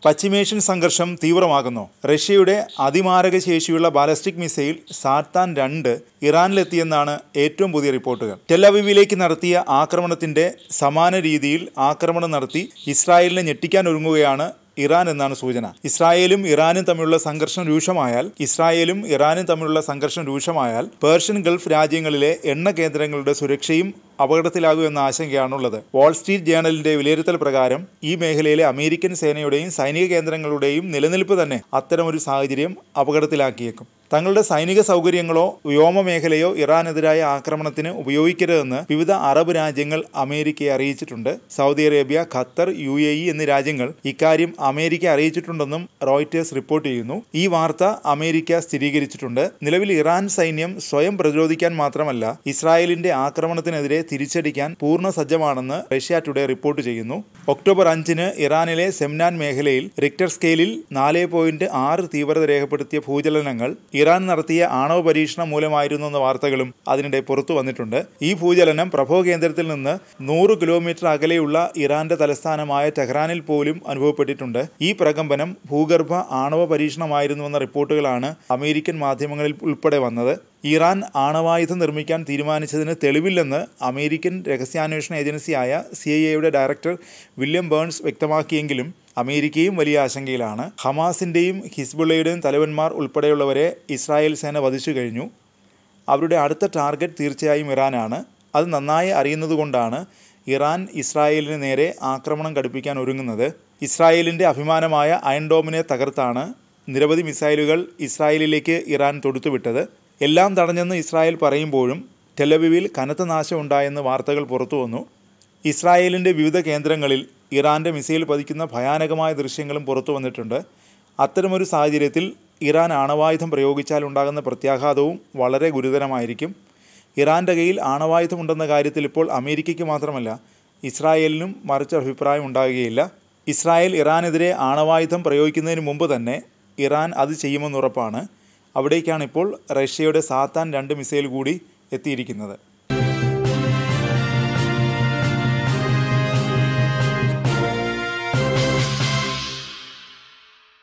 പശ്ചിമേഷ്യൻ സംഘർഷം തീവ്രമാകുന്നു. റഷ്യയുടെ അതിമാരക ശേഷിയുള്ള ബാലിസ്റ്റിക് മിസൈൽ സാത്താൻ 2 ഇറാനിലെത്തിയെന്നാണ് ഏറ്റവും പുതിയ റിപ്പോർട്ടുകൾ. ടെലവീവിലേക്ക് നടത്തിയ ആക്രമണത്തിന്റെ സമാന രീതിയിൽ ആക്രമണം നടത്തി ഇസ്രായേലിനെ ഞെട്ടിക്കാൻ ഒരുങ്ങുകയാണ് ഇറാൻ എന്നാണ് സൂചന. ഇസ്രായേലും ഇറാനും തമ്മിലുള്ള സംഘർഷം രൂക്ഷമായാൽ പേർഷ്യൻ ഗൾഫ് രാജ്യങ്ങളിലെ എണ്ണ കേന്ദ്രങ്ങളുടെ സുരക്ഷയും അപകടത്തിലാകും എന്ന ആശങ്കയാണുള്ളത്. വാൾ സ്ട്രീറ്റ് ജേണലിന്റെ വിലയിരുത്തൽ പ്രകാരം ഈ മേഖലയിലെ അമേരിക്കൻ സേനയുടെയും സൈനിക കേന്ദ്രങ്ങളുടെയും നിലനിൽപ്പ് തന്നെ അത്തരമൊരു സാഹചര്യം അപകടത്തിലാക്കിയേക്കും. തങ്ങളുടെ സൈനിക സൗകര്യങ്ങളോ വ്യോമമേഖലയോ ഇറാനെതിരായ ആക്രമണത്തിന് ഉപയോഗിക്കരുതെന്ന് വിവിധ അറബ് രാജ്യങ്ങൾ അമേരിക്കയെ അറിയിച്ചിട്ടുണ്ട്. സൗദി അറേബ്യ, ഖത്തർ, UAE എന്നീ രാജ്യങ്ങൾ ഇക്കാര്യം അമേരിക്ക അറിയിച്ചിട്ടുണ്ടെന്നും റോയിറ്റേഴ്സ് റിപ്പോർട്ട് ചെയ്യുന്നു. ഈ വാർത്ത അമേരിക്ക സ്ഥിരീകരിച്ചിട്ടുണ്ട്. നിലവിൽ ഇറാൻ സൈന്യം സ്വയം പ്രതിരോധിക്കാൻ മാത്രമല്ല ഇസ്രായേലിന്റെ ആക്രമണത്തിനെതിരെ തിരിച്ചടിക്കാൻ പൂർണ്ണ സജ്ജമാണെന്ന് റഷ്യ ടുഡേ റിപ്പോർട്ട് ചെയ്യുന്നു. ഒക്ടോബർ 5 ഇറാനിലെ സെംനാൻ മേഖലയിൽ റിക്ടർ സ്കെയിലിൽ 4.6 തീവ്രത രേഖപ്പെടുത്തിയ ഭൂചലനങ്ങൾ ഇറാൻ നടത്തിയ ആണവ പരീക്ഷണം മൂലമായിരുന്നു എന്ന വാർത്തകളും അതിനിടെ പുറത്തു വന്നിട്ടുണ്ട്. ഈ ഭൂചലനം പ്രഭവ കേന്ദ്രത്തിൽ നിന്ന് 100 കിലോമീറ്റർ അകലെയുള്ള ഇറാന്റെ തലസ്ഥാനമായ ടെഹ്റാനിൽ പോലും അനുഭവപ്പെട്ടിട്ടുണ്ട്. ഈ പ്രകമ്പനം ഭൂഗർഭ ആണവ പരീക്ഷണമായിരുന്നുവെന്ന റിപ്പോർട്ടുകളാണ് അമേരിക്കൻ മാധ്യമങ്ങളിൽ ഉൾപ്പെടെ വന്നത്. ഇറാൻ ആണവായുധം നിർമ്മിക്കാൻ തീരുമാനിച്ചതിന് തെളിവില്ലെന്ന് അമേരിക്കൻ രഹസ്യാന്വേഷണ ഏജൻസിയായ CIA ഡയറക്ടർ വില്യം ബേൺസ് വ്യക്തമാക്കിയെങ്കിലും അമേരിക്കയും വലിയ ആശങ്കയിലാണ്. ഹമാസിൻ്റെയും ഹിസ്ബുള്ളയുടെയും തലവന്മാർ ഉൾപ്പെടെയുള്ളവരെ ഇസ്രായേൽ സേന വധിച്ചു കഴിഞ്ഞു. അവരുടെ അടുത്ത ടാർഗറ്റ് തീർച്ചയായും ഇറാനാണ്. അത് നന്നായി അറിയുന്നതുകൊണ്ടാണ് ഇറാൻ ഇസ്രായേലിന് നേരെ ആക്രമണം കടുപ്പിക്കാൻ ഒരുങ്ങുന്നത്. ഇസ്രായേലിൻ്റെ അഭിമാനമായ അയൺ ഡോമിനെ തകർത്താണ് നിരവധി മിസൈലുകൾ ഇസ്രായേലിലേക്ക് ഇറാൻ തൊടുത്തുവിട്ടത്. എല്ലാം തടഞ്ഞെന്ന് ഇസ്രായേൽ പറയുമ്പോഴും ടെലവീവിൽ കനത്ത നാശം ഉണ്ടായെന്ന് വാർത്തകൾ പുറത്തു വന്നു. ഇസ്രായേലിൻ്റെ വിവിധ കേന്ദ്രങ്ങളിൽ ഇറാൻ്റെ മിസൈൽ പതിക്കുന്ന ഭയാനകമായ ദൃശ്യങ്ങളും പുറത്തു വന്നിട്ടുണ്ട്. അത്തരമൊരു സാഹചര്യത്തിൽ ഇറാൻ ആണവായുധം പ്രയോഗിച്ചാൽ ഉണ്ടാകുന്ന പ്രത്യാഘാതവും വളരെ ഗുരുതരമായിരിക്കും. ഇറാൻ്റെ കയ്യിൽ ആണവായുധമുണ്ടെന്ന കാര്യത്തിൽ ഇപ്പോൾ അമേരിക്കയ്ക്ക് മാത്രമല്ല ഇസ്രായേലിനും മറിച്ച് അഭിപ്രായം ഉണ്ടാകുകയില്ല. ഇസ്രായേൽ ഇറാനെതിരെ ആണവായുധം പ്രയോഗിക്കുന്നതിന് മുമ്പ് തന്നെ ഇറാൻ അത് ചെയ്യുമെന്നുറപ്പാണ്. അവിടേക്കാണ് ഇപ്പോൾ റഷ്യയുടെ സാത്താൻ 2 മിസൈൽ കൂടി എത്തിയിരിക്കുന്നത്.